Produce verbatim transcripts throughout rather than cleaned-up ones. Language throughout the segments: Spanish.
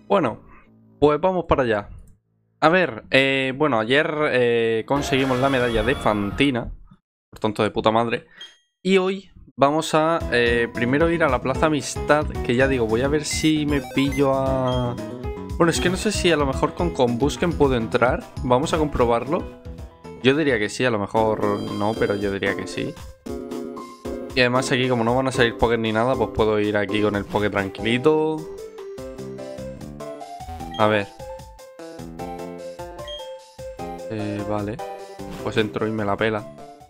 Bueno, pues vamos para allá. A ver, eh, bueno, ayer eh, conseguimos la medalla de Fantina, por tanto de puta madre. Y hoy vamos a eh, primero ir a la Plaza Amistad, que ya digo, voy a ver si me pillo a... Bueno, es que no sé si a lo mejor con Combusken puedo entrar. Vamos a comprobarlo. Yo diría que sí, a lo mejor no, pero yo diría que sí. Y además aquí como no van a salir Poké ni nada, pues puedo ir aquí con el Poké tranquilito. A ver. Eh, vale. Pues entro y me la pela.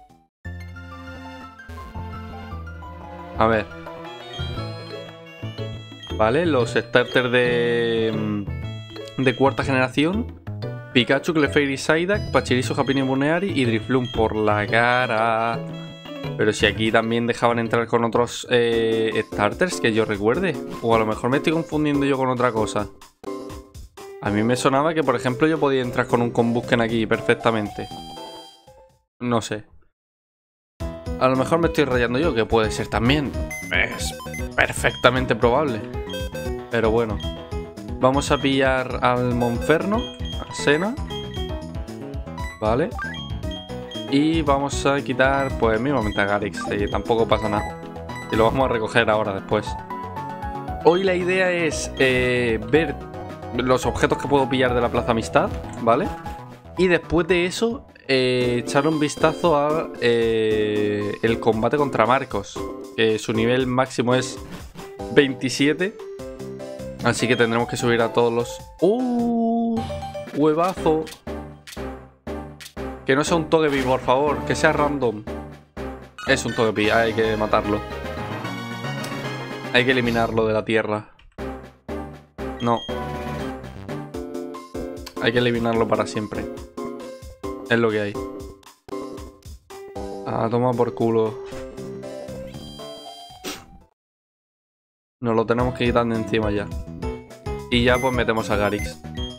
A ver. Vale, los starters de... De cuarta generación. Pikachu, Clefairy, Psyduck, Pachirisu, Happiny, Buneary y Drifloon por la cara. Pero si aquí también dejaban entrar con otros eh, starters que yo recuerde. O a lo mejor me estoy confundiendo yo con otra cosa. A mí me sonaba que, por ejemplo, yo podía entrar con un Combusken aquí perfectamente. No sé. A lo mejor me estoy rayando yo, que puede ser también. Es perfectamente probable. Pero bueno. Vamos a pillar al Monferno, a Sena. Vale. Y vamos a quitar, pues, mismamente a Garix. Y tampoco pasa nada. Y lo vamos a recoger ahora, después. Hoy la idea es eh, ver los objetos que puedo pillar de la Plaza Amistad, ¿vale? Y después de eso, eh, echar un vistazo a eh, el combate contra Marcos. Que su nivel máximo es veintisiete. Así que tendremos que subir a todos los... ¡Uh! ¡Huevazo! Que no sea un Togepi, por favor. Que sea random. Es un Togepi, hay que matarlo. Hay que eliminarlo de la tierra. No. Hay que eliminarlo para siempre. Es lo que hay. Ah, toma por culo. Nos lo tenemos que quitar de encima ya. Y ya pues metemos a Garix.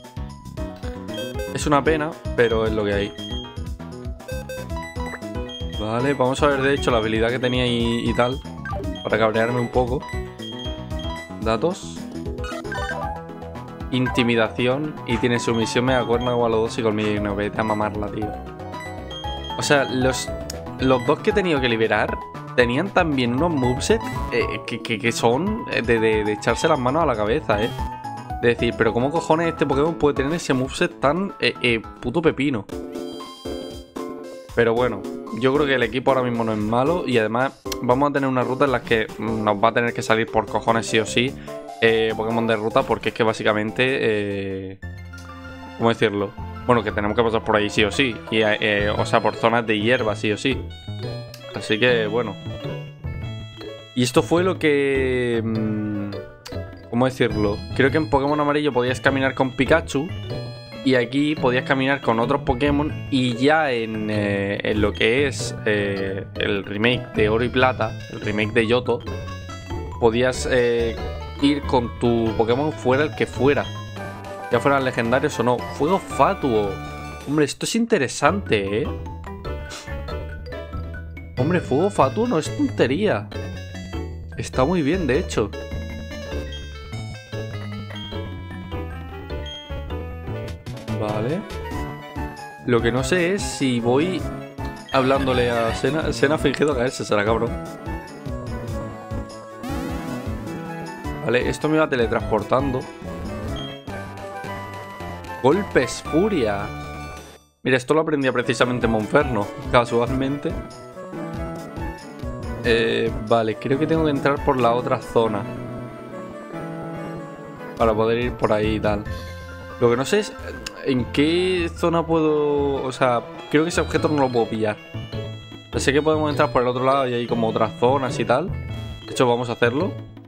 Es una pena, pero es lo que hay. Vale, vamos a ver de hecho la habilidad que tenía y, y tal. Para cabrearme un poco. Datos. Intimidación. Y tiene sumisión, megacuerna, igual y colmillo. Vete a mamarla, tío. O sea, los, los dos que he tenido que liberar tenían también unos moveset eh, que, que, que son de, de, de echarse las manos a la cabeza, eh. De decir, pero ¿cómo cojones este Pokémon puede tener ese moveset tan eh, eh, puto pepino? Pero bueno, yo creo que el equipo ahora mismo no es malo. Y además vamos a tener una ruta en la que nos va a tener que salir por cojones sí o sí eh, Pokémon de ruta. Porque es que básicamente eh, ¿cómo decirlo? Bueno, que tenemos que pasar por ahí sí o sí y, eh, o sea, por zonas de hierba sí o sí. Así que bueno. Y esto fue lo que... Mmm, ¿cómo decirlo? Creo que en Pokémon Amarillo podías caminar con Pikachu. Y aquí podías caminar con otros Pokémon. Y ya en, eh, en lo que es eh, el remake de Oro y Plata, el remake de Yoto, podías eh, ir con tu Pokémon fuera el que fuera, ya fueran legendarios o no. Fuego Fatuo. Hombre, esto es interesante, ¿eh? Hombre, Fuego Fatuo no es tontería. Está muy bien, de hecho. Vale. Lo que no sé es si voy hablándole a Sena. Sena ha fingido caerse, será cabrón. Vale, esto me va teletransportando. Golpes Furia. Mira, esto lo aprendía precisamente en Monferno, casualmente. Eh, vale, creo que tengo que entrar por la otra zona para poder ir por ahí y tal. Lo que no sé es en qué zona puedo... O sea, creo que ese objeto no lo puedo pillar. Sé que podemos entrar por el otro lado y hay como otras zonas y tal. De hecho, vamos a hacerlo.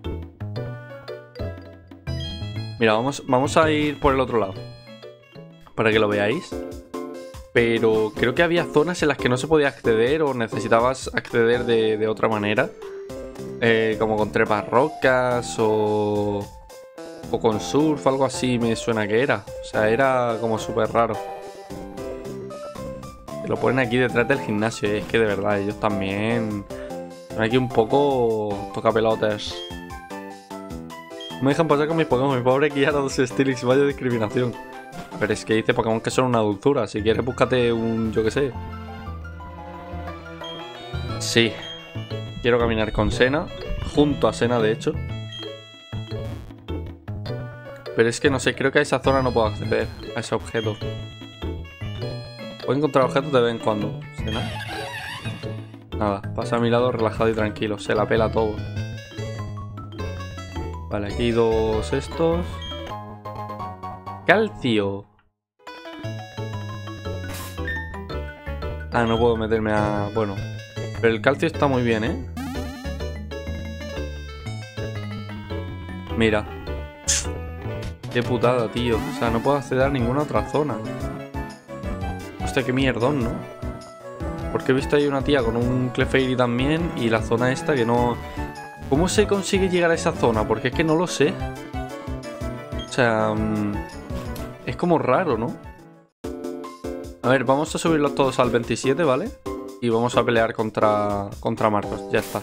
Mira, vamos, vamos a ir por el otro lado para que lo veáis. Pero creo que había zonas en las que no se podía acceder o necesitabas acceder de, de otra manera. Eh, como con trepas rocas o... O con surf, algo así me suena que era. O sea, era como súper raro. Que lo ponen aquí detrás del gimnasio. Y es que de verdad, ellos también... Son aquí un poco tocapelotes. No me dejan pasar con mis Pokémon. Mi pobre Gyarados, Steelix, vaya discriminación. Pero es que dice Pokémon que son una dulzura. Si quieres, búscate un... yo qué sé. Sí. Quiero caminar con Sena. Junto a Sena, de hecho. Pero es que no sé, creo que a esa zona no puedo acceder. A ese objeto. Puedo encontrar objetos de vez en cuando. Sena. Nada, pasa a mi lado relajado y tranquilo. Se la pela todo. Vale, aquí dos estos. Calcio. Ah, no puedo meterme a... bueno. Pero el calcio está muy bien, ¿eh? Mira. Qué putada, tío. O sea, no puedo acceder a ninguna otra zona. Hostia, qué mierdón, ¿no? Porque he visto ahí una tía con un Clefairy también. Y la zona esta que no... ¿Cómo se consigue llegar a esa zona? Porque es que no lo sé. O sea... es como raro, ¿no? A ver, vamos a subirlos todos al veintisiete, ¿vale? Y vamos a pelear contra, contra Marcos. Ya está.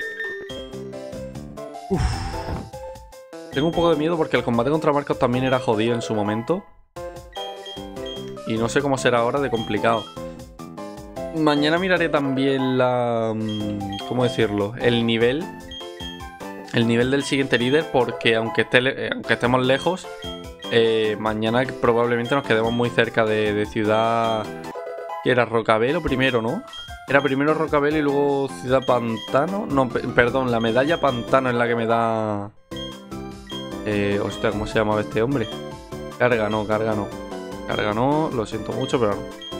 Uf. Tengo un poco de miedo porque el combate contra Marcos también era jodido en su momento. Y no sé cómo será ahora de complicado. Mañana miraré también la... ¿cómo decirlo? El nivel... El nivel del siguiente líder, porque aunque, esté, aunque estemos lejos, eh, mañana probablemente nos quedemos muy cerca de, de ciudad... que era Rocabelo primero, ¿no? Era primero Rocabelo y luego Ciudad Pantano. No, perdón, la medalla Pantano es la que me da... Eh, hostia, ¿cómo se llamaba este hombre? Carga no, carga no. Carga no, lo siento mucho, pero no.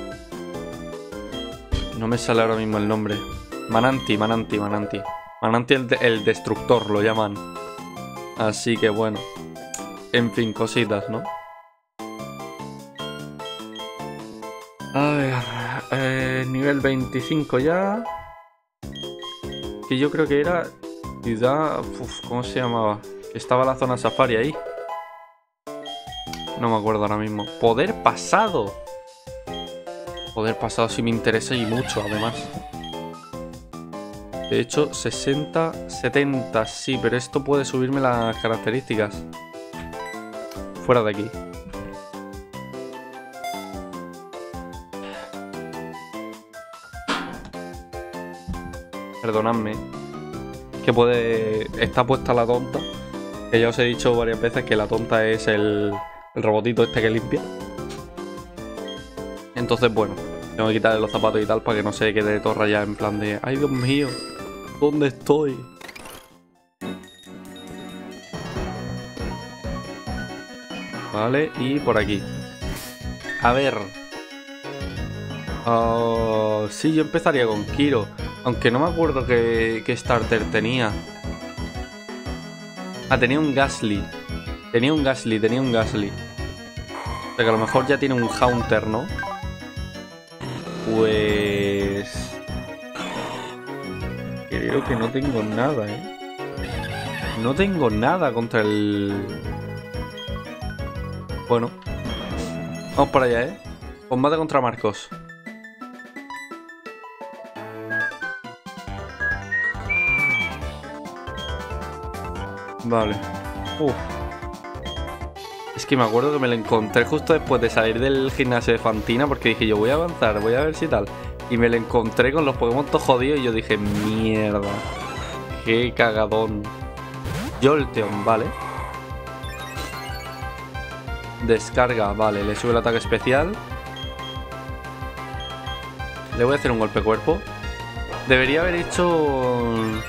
No me sale ahora mismo el nombre. Mananti, Mananti, Mananti. Mananti el, de, el destructor, lo llaman. Así que bueno. En fin, cositas, ¿no? A ver... Eh, nivel veinticinco ya. Que yo creo que era... Ciudad... Uf, ¿cómo se llamaba? Estaba la zona safari ahí. No me acuerdo ahora mismo. Poder pasado. Poder pasado sí me interesa y mucho, además. De hecho, sesenta, setenta, sí, pero esto puede subirme las características. Fuera de aquí. Perdonadme. Que puede... está puesta la tonta. Que ya os he dicho varias veces que la tonta es el, el robotito este que limpia. Entonces, bueno, tengo que quitarle los zapatos y tal para que no se quede todo rayado en plan de... ¡Ay, Dios mío! ¿Dónde estoy? Vale, y por aquí. A ver. Uh, sí, yo empezaría con Kiro. Aunque no me acuerdo qué, qué starter tenía. Ah, tenía un Gastly. Tenía un Gastly, tenía un Gastly. O sea que a lo mejor ya tiene un Haunter, ¿no? Pues... creo que no tengo nada, ¿eh? No tengo nada contra el... Bueno. Vamos para allá, ¿eh? Combate contra Marcos. Vale. Uf. Es que me acuerdo que me lo encontré justo después de salir del gimnasio de Fantina, porque dije yo voy a avanzar, voy a ver si tal. Y me lo encontré con los Pokémon todos jodidos y yo dije, mierda. Qué cagadón. Jolteon, vale. Descarga, vale, le sube el ataque especial. Le voy a hacer un golpe cuerpo. Debería haber hecho...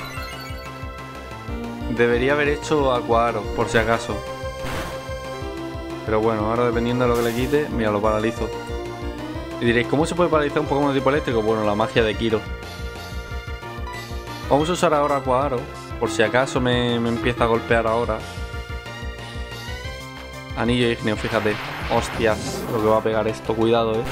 Debería haber hecho Aquaro, por si acaso. Pero bueno, ahora dependiendo de lo que le quite, mira, lo paralizo. Y diréis, ¿cómo se puede paralizar un Pokémon de tipo eléctrico? Bueno, la magia de Kiro. Vamos a usar ahora Aquaro, por si acaso me, me empieza a golpear ahora. Anillo ígneo, fíjate. Hostias, lo que va a pegar esto, cuidado, eh.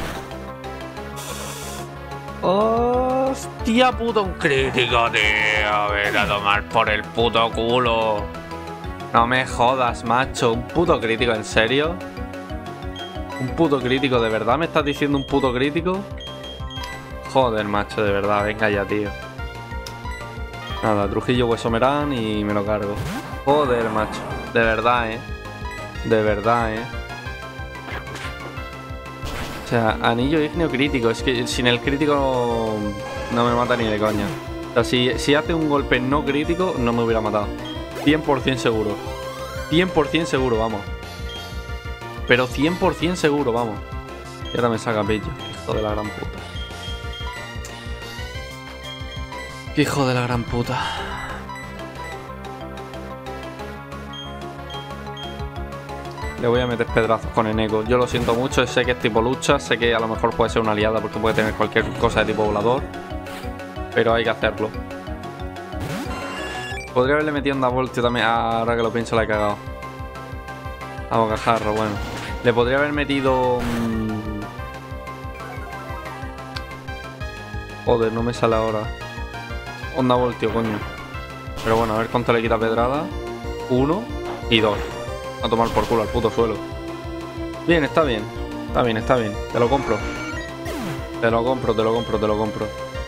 Hostia, puto, un crítico, tío. Vete a tomar por el puto culo. No me jodas, macho. Un puto crítico, ¿en serio? Un puto crítico, ¿de verdad me estás diciendo un puto crítico? Joder, macho, de verdad, venga ya, tío. Nada, Trujillo Hueso Merán y me lo cargo. Joder, macho. De verdad, eh. De verdad, eh. O sea, anillo ígneo crítico. Es que sin el crítico no me mata ni de coña. O sea, si, si hace un golpe no crítico, no me hubiera matado. cien por cien seguro. cien por cien seguro, vamos. Pero cien por cien seguro, vamos. Y ahora me saca pillo. Hijo de la gran puta. Qué hijo de la gran puta. Le voy a meter pedrazos con Eneco. Yo lo siento mucho, sé que es tipo lucha, sé que a lo mejor puede ser una aliada porque puede tener cualquier cosa de tipo volador. Pero hay que hacerlo. Podría haberle metido onda voltio también. Ah, ahora que lo pienso la he cagado. A bocajarro, bueno. Le podría haber metido... Mmm... Joder, no me sale ahora. Onda voltio, coño. Pero bueno, a ver cuánto le quita pedrada. Uno y dos. A tomar por culo al puto suelo. Bien, está bien. Está bien, está bien. Te lo compro. Te lo compro, te lo compro, te lo compro.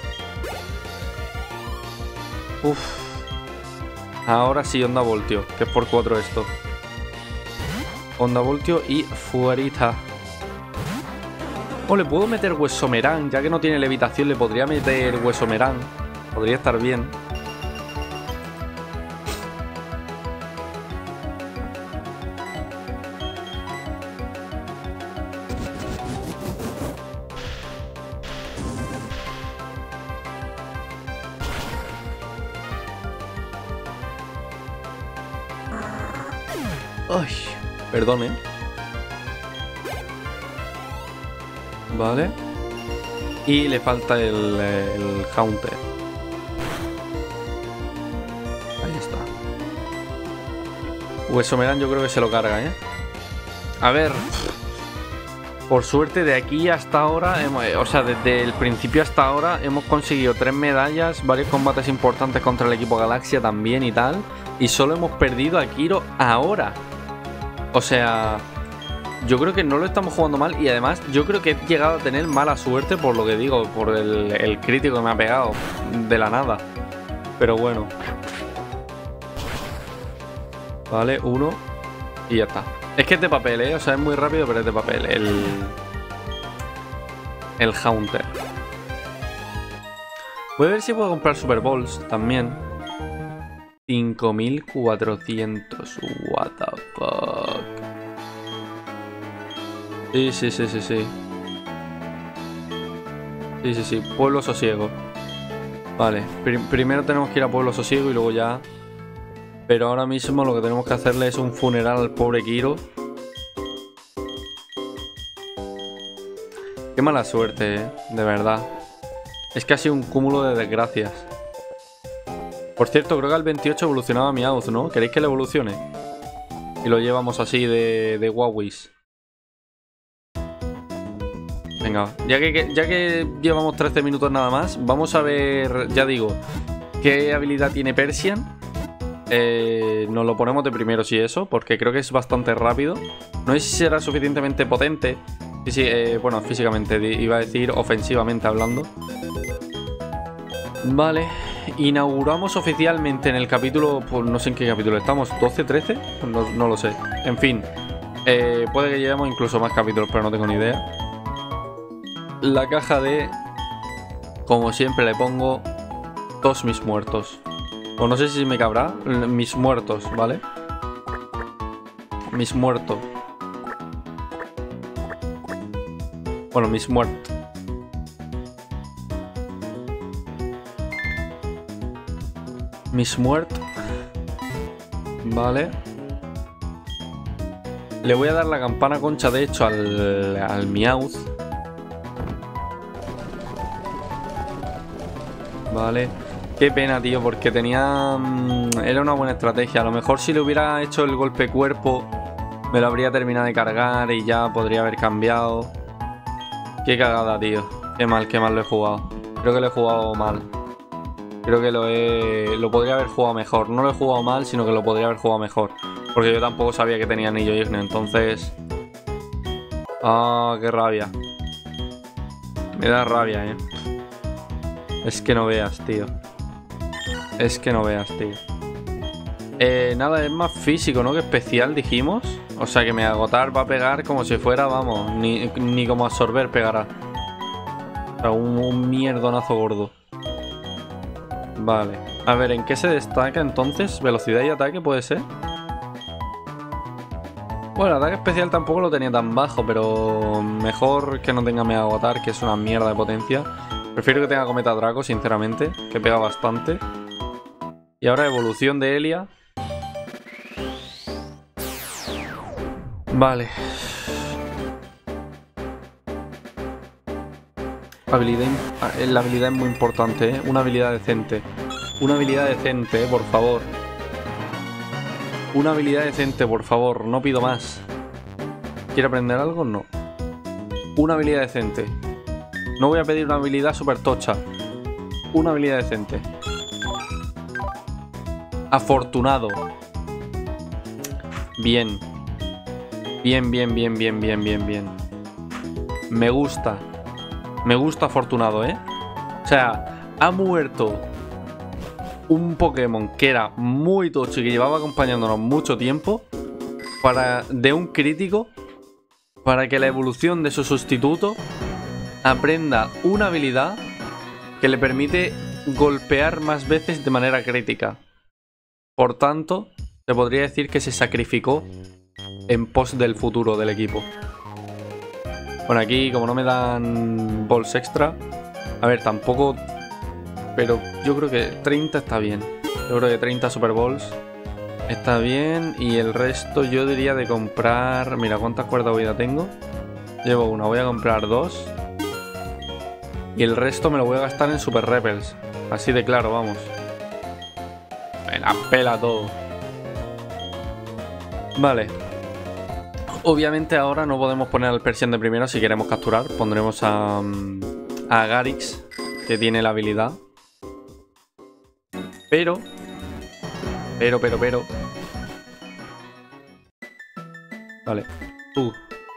Uff. Ahora sí, onda voltio. Que es por cuatro esto. Onda voltio y fuerita. O le puedo meter huesomerán. Ya que no tiene levitación, le podría meter huesomerán. Podría estar bien. Ay, perdone. Vale. Y le falta el, el Haunter. Ahí está. Huesomerán yo creo que se lo carga, ¿eh? A ver. Por suerte de aquí hasta ahora, hemos, o sea, desde el principio hasta ahora hemos conseguido tres medallas, varios combates importantes contra el equipo Galaxia también y tal. Y solo hemos perdido a Kiro ahora. O sea, yo creo que no lo estamos jugando mal y además yo creo que he llegado a tener mala suerte por lo que digo, por el, el crítico que me ha pegado de la nada. Pero bueno. Vale, uno y ya está. Es que es de papel, ¿eh? O sea, es muy rápido, pero es de papel. El... El Haunter. Voy a ver si puedo comprar Super Balls también. cinco mil cuatrocientos. What the fuck. Sí, sí, sí, sí, sí. Sí, sí, sí. Pueblo Sosiego. Vale. Pr primero tenemos que ir a Pueblo Sosiego y luego ya... Pero ahora mismo lo que tenemos que hacerle es un funeral al pobre Kiro. Qué mala suerte, eh. De verdad. Es casi un cúmulo de desgracias. Por cierto, creo que al veintiocho evolucionaba Meowth, ¿no? ¿Queréis que le evolucione? Y lo llevamos así de, de Wawis. Venga, ya que, ya que llevamos trece minutos nada más, vamos a ver, ya digo, qué habilidad tiene Persian. Eh, nos lo ponemos de primero si eso, porque creo que es bastante rápido. No sé si será suficientemente potente. Sí, sí, eh, bueno, físicamente, iba a decir ofensivamente hablando. Vale, inauguramos oficialmente en el capítulo, pues no sé en qué capítulo estamos, ¿doce, trece? No, no lo sé. En fin, eh, puede que llevemos incluso más capítulos, pero no tengo ni idea. La caja de, como siempre le pongo, todos mis muertos. O no sé si me cabrá. Mis muertos, ¿vale? Mis muertos. Bueno, mis muertos. Mis muertos. Vale. Le voy a dar la campana concha, de hecho, al, al Meowth. Vale. Qué pena, tío, porque tenía... Era una buena estrategia. A lo mejor si le hubiera hecho el golpe cuerpo, me lo habría terminado de cargar y ya podría haber cambiado. Qué cagada, tío. Qué mal, qué mal lo he jugado. Creo que lo he jugado mal. Creo que lo he... Lo podría haber jugado mejor. No lo he jugado mal, sino que lo podría haber jugado mejor. Porque yo tampoco sabía que tenía anillo ígneo, entonces... Ah, qué rabia. Me da rabia, eh. Es que no veas, tío. Es que no veas, tío. Eh, nada, es más físico, ¿no? Que especial, dijimos. O sea que me agotar va a pegar como si fuera, vamos, ni, ni como absorber pegará. O sea, un, un mierdonazo gordo. Vale. A ver, ¿en qué se destaca entonces? ¿Velocidad y ataque puede ser? Bueno, el ataque especial tampoco lo tenía tan bajo, pero mejor que no tenga Mega Agotar, que es una mierda de potencia. Prefiero que tenga Cometa Draco, sinceramente, que pega bastante. Y ahora evolución de Elia. Vale. Habilidad, la habilidad es muy importante, ¿eh? Una habilidad decente. Una habilidad decente, ¿eh? Por favor. Una habilidad decente, por favor. No pido más. ¿Quiere aprender algo? No. Una habilidad decente. No voy a pedir una habilidad super tocha. Una habilidad decente. Afortunado. Bien. Bien, bien, bien, bien, bien, bien, bien. Me gusta. Me gusta afortunado, ¿eh? O sea, ha muerto un Pokémon que era muy tocho y que llevaba acompañándonos mucho tiempo para, de un crítico, para que la evolución de su sustituto aprenda una habilidad que le permite golpear más veces de manera crítica. Por tanto, se podría decir que se sacrificó en pos del futuro del equipo. Bueno, aquí como no me dan balls extra, a ver, tampoco, pero yo creo que treinta está bien. Yo creo que treinta Super Balls está bien. Y el resto yo diría de comprar, mira cuántas cuerdas de vida tengo. Llevo una, voy a comprar dos. Y el resto me lo voy a gastar en Super Repels. Así de claro, vamos. Me la pela todo. Vale. Obviamente ahora no podemos poner al Persian de primero si queremos capturar. Pondremos a, a Garix, que tiene la habilidad. Pero... Pero, pero, pero... Vale. Uh.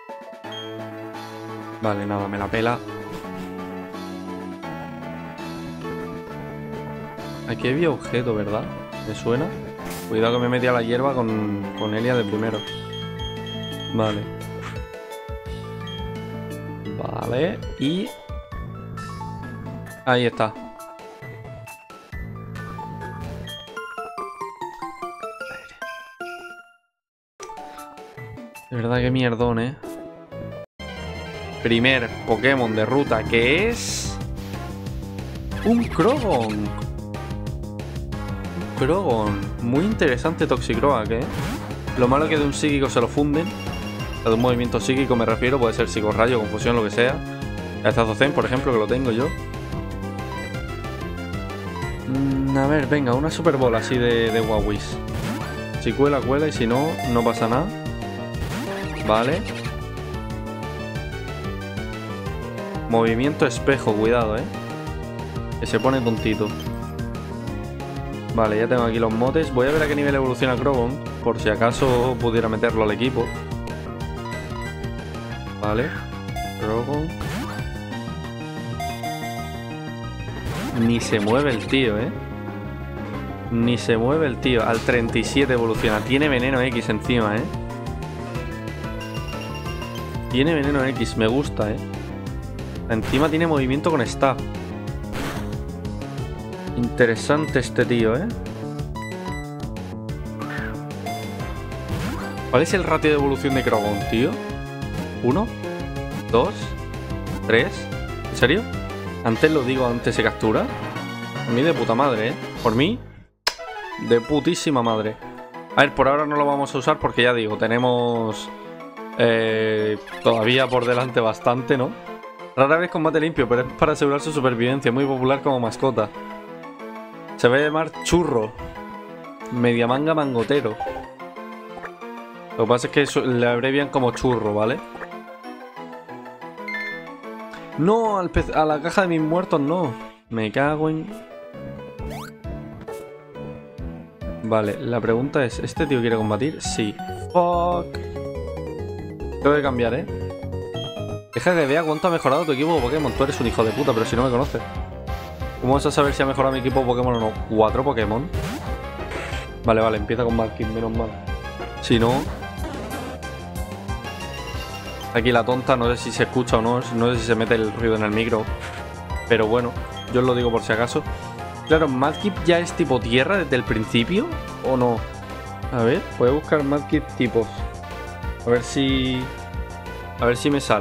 Vale, nada, me la pela. Aquí había objeto, ¿verdad? ¿Me suena? Cuidado que me metí a la hierba con, con Elia de primero. Vale. Vale. Y... ahí está. De verdad que mierdón, ¿eh? Primer Pokémon de ruta que es... un Croagón. Un Croagón. Muy interesante Toxicroak, ¿eh? Lo malo es que de un psíquico se lo funden. O sea, de un movimiento psíquico me refiero. Puede ser psicorrayo, confusión, lo que sea. Cabezazo Zen, por ejemplo, que lo tengo yo. Mm, a ver, venga, una Super Bowl así de, de Wawis. Si cuela, cuela. Y si no, no pasa nada. Vale. Movimiento espejo, cuidado, eh. Que se pone tontito. Vale, ya tengo aquí los motes. Voy a ver a qué nivel evoluciona Croagón, por si acaso pudiera meterlo al equipo. Vale. Croagón. Ni se mueve el tío, eh. Ni se mueve el tío. Al treinta y siete evoluciona. Tiene veneno X encima, eh. Tiene veneno X, me gusta, eh. Encima tiene movimiento con staff. Interesante este tío, eh. ¿Cuál es el ratio de evolución de Croagón, tío? ¿Uno? ¿Dos? ¿Tres? ¿En serio? Antes lo digo, antes se captura. A mí de puta madre, eh. Por mí, de putísima madre. A ver, por ahora no lo vamos a usar porque ya digo, tenemos... Eh, todavía por delante bastante, ¿no? Rara vez combate limpio, pero es para asegurar su supervivencia. Muy popular como mascota. Se va a llamar Churro. Media manga mangotero. Lo que pasa es que eso, le abrevian como Churro, ¿vale? No, al pez, a la caja de mis muertos no. Me cago en... Vale, la pregunta es, ¿este tío quiere combatir? Sí. Fuck. Tengo que cambiar, ¿eh? Deja que vea cuánto ha mejorado tu equipo de Pokémon. Tú eres un hijo de puta, pero si no me conoces. ¿Cómo vas a saber si ha mejorado mi equipo de Pokémon o no? ¿Cuatro Pokémon? Vale, vale, empieza con Mudkip, menos mal. Si no... Aquí la tonta, no sé si se escucha o no, no sé si se mete el ruido en el micro. Pero bueno, yo os lo digo por si acaso. Claro, Mudkip ya es tipo tierra desde el principio, ¿o no? A ver, voy a buscar Mudkip tipos. A ver si... A ver si me sale.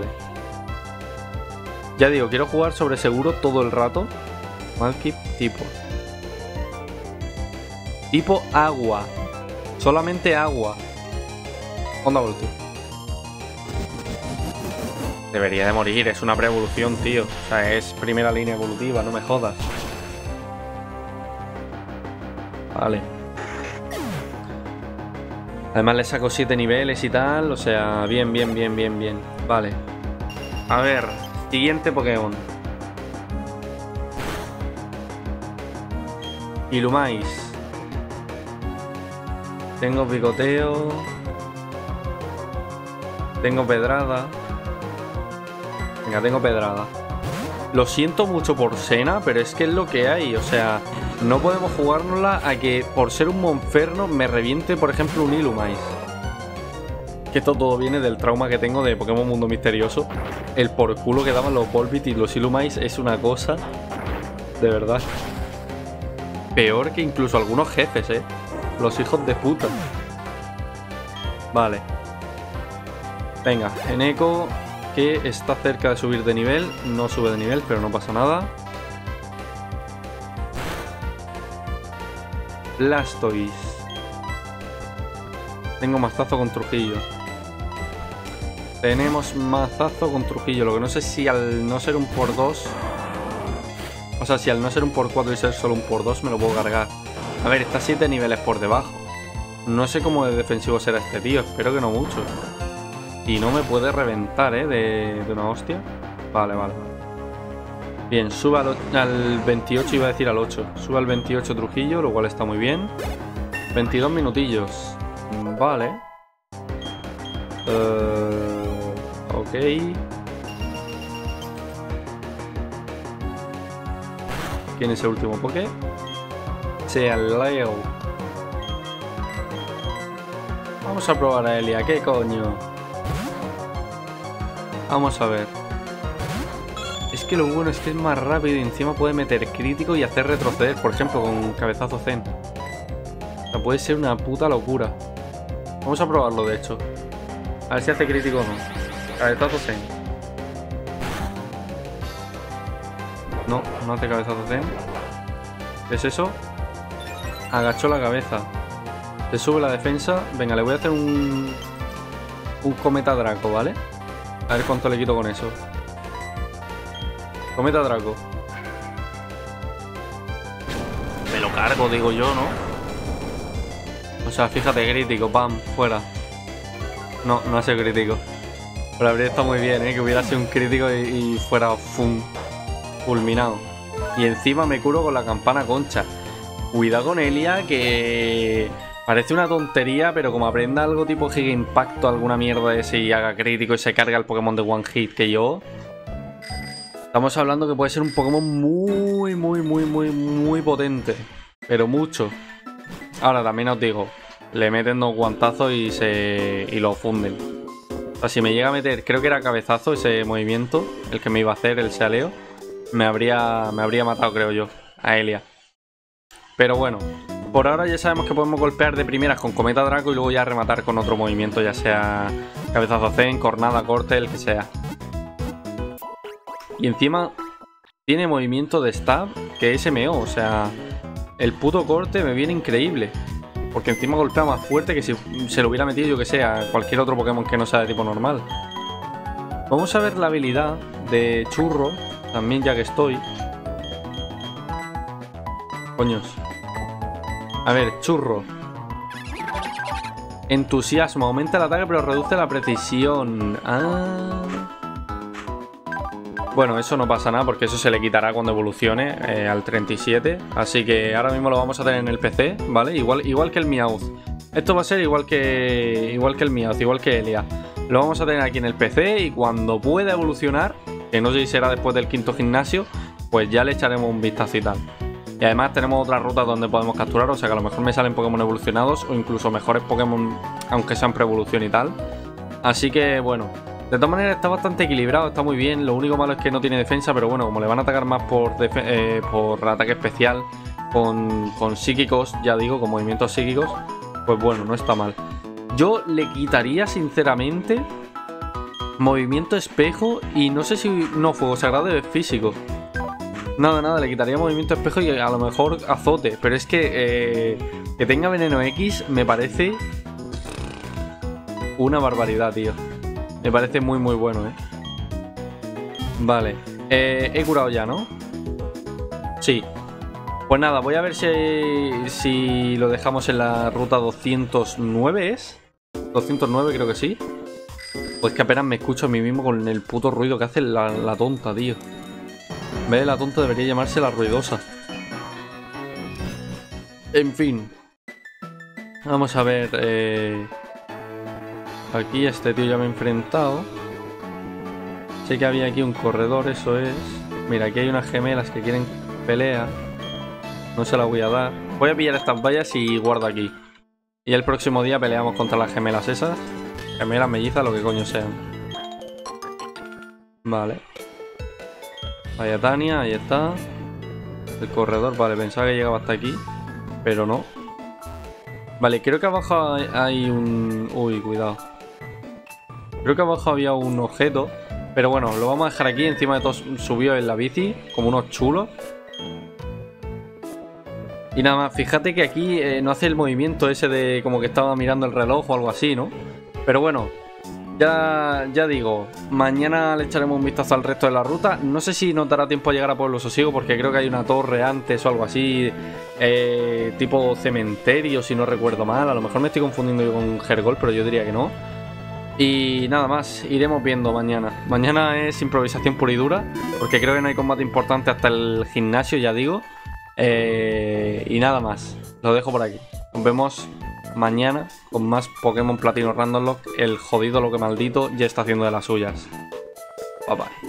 Ya digo, quiero jugar sobre seguro todo el rato. Mudkip tipo. Tipo agua. Solamente agua. Onda voltio. Debería de morir, es una pre-evolución, tío. O sea, es primera línea evolutiva, no me jodas. Vale. Además le saco siete niveles y tal. O sea, bien, bien, bien, bien, bien. Vale. A ver, siguiente Pokémon. Illumise. Tengo picoteo. Tengo pedrada. Venga, tengo pedrada. Lo siento mucho por Sena, pero es que es lo que hay. O sea, no podemos jugárnosla a que por ser un Monferno me reviente, por ejemplo, un Illumise. Que esto todo viene del trauma que tengo de Pokémon Mundo Misterioso. El por culo que daban los Volbeat y los Illumise es una cosa, de verdad, peor que incluso algunos jefes, eh. Los hijos de puta. Vale. Venga, Eneco, que está cerca de subir de nivel. No sube de nivel, pero no pasa nada. Blastoise. Tengo mazazo con Trujillo. Tenemos mazazo con Trujillo. Lo que no sé si al no ser un por dos... O sea, si al no ser un por cuatro y ser solo un por dos me lo puedo cargar. A ver, está siete niveles por debajo. No sé cómo de defensivo será este tío. Espero que no mucho. Y no me puede reventar, ¿eh? De, de una hostia. Vale, vale. Bien, sube al, al veintiocho, iba a decir al ocho. Sube al veintiocho Trujillo, lo cual está muy bien. veintidós minutillos. Vale. Uh, ok. ¿Quién es el último Poké? Sea Leo. Vamos a probar a Elia. ¿Qué coño? Vamos a ver. Es que lo bueno es que es más rápido y encima puede meter crítico y hacer retroceder, por ejemplo, con cabezazo Zen. O sea, puede ser una puta locura. Vamos a probarlo, de hecho. A ver si hace crítico o no. Cabezazo Zen. No, no hace cabezazo Zen. ¿Qué es eso? Agachó la cabeza. Se sube la defensa. Venga, le voy a hacer un... Un cometa Draco, ¿vale? A ver cuánto le quito con eso. Cometa Draco. Me lo cargo, digo yo, ¿no? O sea, fíjate, crítico, pam, fuera. No, no ha sido crítico. Pero habría estado muy bien, ¿eh? Que hubiera sido un crítico y, y fuera fum, fulminado. Y encima me curo con la campana concha. Cuidado con Elia, que... Parece una tontería, pero como aprenda algo tipo Giga Impacto, alguna mierda de ese y haga crítico y se carga el Pokémon de One Hit que yo... Estamos hablando que puede ser un Pokémon muy, muy, muy, muy, muy potente. Pero mucho. Ahora también os digo, le meten dos guantazos y se y lo funden. O sea, si me llega a meter, creo que era cabezazo ese movimiento, el que me iba a hacer el Sealeo, me habría, me habría matado, creo yo, a Elia. Pero bueno, por ahora ya sabemos que podemos golpear de primeras con Cometa Draco y luego ya rematar con otro movimiento, ya sea cabezazo Zen, cornada, corte, el que sea. Y encima tiene movimiento de stab que es M O, o sea, el puto corte me viene increíble. Porque encima golpea más fuerte que si se lo hubiera metido, yo que sé, a cualquier otro Pokémon que no sea de tipo normal. Vamos a ver la habilidad de Churro, también ya que estoy. Coños. A ver, Churro. Entusiasmo, aumenta el ataque pero reduce la precisión. Ah... Bueno, eso no pasa nada porque eso se le quitará cuando evolucione eh, al treinta y siete. Así que ahora mismo lo vamos a tener en el P C, ¿vale? Igual, igual que el Meowth. Esto va a ser igual que igual que el Meowth, igual que Elia. Lo vamos a tener aquí en el P C y cuando pueda evolucionar, que no sé si será después del quinto gimnasio, pues ya le echaremos un vistazo y tal. Y además tenemos otras rutas donde podemos capturar, o sea que a lo mejor me salen Pokémon evolucionados o incluso mejores Pokémon, aunque sean pre-evolución y tal. Así que bueno, de todas maneras está bastante equilibrado, está muy bien. Lo único malo es que no tiene defensa, pero bueno, como le van a atacar más por, eh, por ataque especial con, con psíquicos, ya digo, con movimientos psíquicos, pues bueno, no está mal. Yo le quitaría sinceramente movimiento espejo y no sé si... No, fuego sagrado es físico. Nada, nada, le quitaría movimiento espejo y a lo mejor azote. Pero es que eh, que tenga veneno X me parece una barbaridad, tío. Me parece muy muy bueno, eh. Vale, eh, he curado ya, ¿no? Sí. Pues nada, voy a ver si, si lo dejamos en la ruta doscientos nueve, ¿es? doscientos nueve creo que sí. Pues que apenas me escucho a mí mismo con el puto ruido que hace la, la tonta, tío. En vez de la tonta debería llamarse la ruidosa. En fin. Vamos a ver. Eh... Aquí a este tío ya me he enfrentado. Sé que había aquí un corredor, eso es. Mira, aquí hay unas gemelas que quieren pelea. No se la voy a dar. Voy a pillar estas vallas y guardo aquí. Y el próximo día peleamos contra las gemelas esas. Gemelas, mellizas, lo que coño sean. Vale. Vaya Tania, ahí está. El corredor, vale, pensaba que llegaba hasta aquí, pero no. Vale, creo que abajo hay un... Uy, cuidado. Creo que abajo había un objeto, pero bueno, lo vamos a dejar aquí. Encima de todo subió en la bici, como unos chulos. Y nada más, fíjate que aquí eh, no hace el movimiento ese de como que estaba mirando el reloj o algo así, ¿no? Pero bueno, ya, ya digo, mañana le echaremos un vistazo al resto de la ruta. No sé si nos dará tiempo a llegar a Pueblo Sosiego, porque creo que hay una torre antes o algo así, eh, tipo cementerio, si no recuerdo mal. A lo mejor me estoy confundiendo yo con Hergol, pero yo diría que no. Y nada más, iremos viendo mañana. Mañana es improvisación pura y dura, porque creo que no hay combate importante hasta el gimnasio, ya digo. Eh, y nada más, lo dejo por aquí. Nos vemos mañana con más Pokémon Platino Random Lock. El jodido lo que maldito ya está haciendo de las suyas. Bye bye.